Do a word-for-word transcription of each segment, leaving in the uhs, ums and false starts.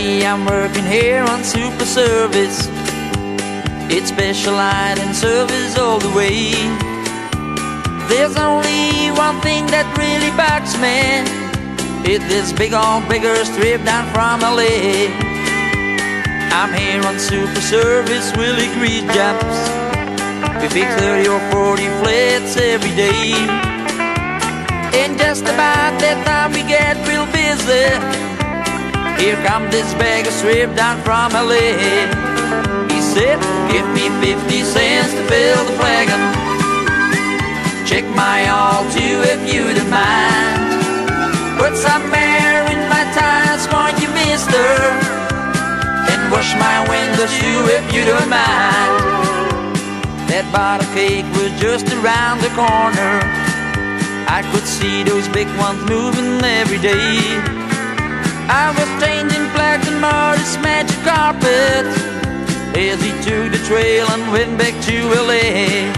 Currently I'm working here on super service. It's specialized in service all the way. There's only one thing that really bugs me. It's this big old bigger strip down from L A. I'm here on super service, really grease jobs. We fix thirty or forty flats every day. And just about that time we get real busy. Here comes this bag of strip down from L A. He said, give me fifty cents to fill the flagon. Check my all too if you don't mind. Put some air in my tires, won't you, mister? And wash my windows too if you don't mind. That bottle cake was just around the corner. I could see those big ones moving every day. I was changing flags and Marty's magic carpet as he took the trail and went back to L A.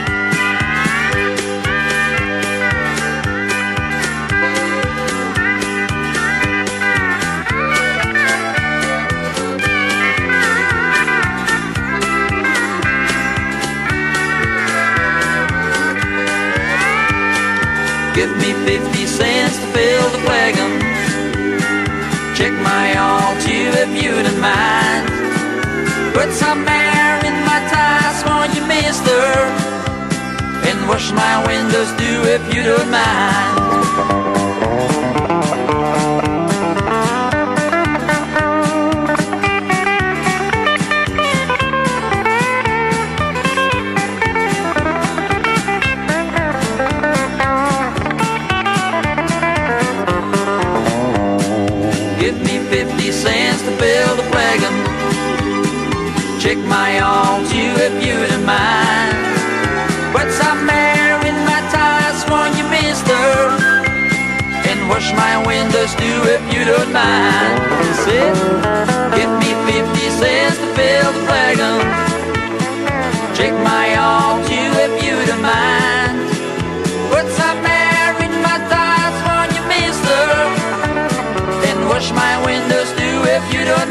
Give me fifty cents to fill the flagon. Check my all too if you don't mind. Put some air in my tires, won't you, mister? And wash my windows too if you don't mind. fifty cents to fill the flagon. Check my all too if you don't mind. Put some air in my tires, won't you, mister? And wash my windows too if you don't mind. He said, give me fifty cents to fill the flagon. Check my all too if you don't mind. Put some air in my tires, won't you, mister? Wash my windows too if you don't